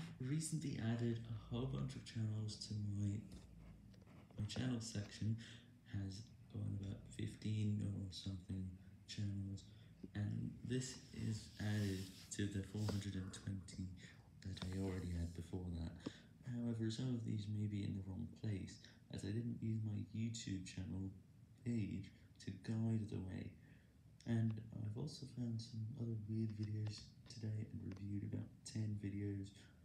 recently added a whole bunch of channels to my channel section. Has gone about 15 or something channels, and this is added to the 420 that I already had before that. However, some of these may be in the wrong place, as I didn't use my YouTube channel page to guide the way. And I've also found some other weird videos today and reviewed about 10 videos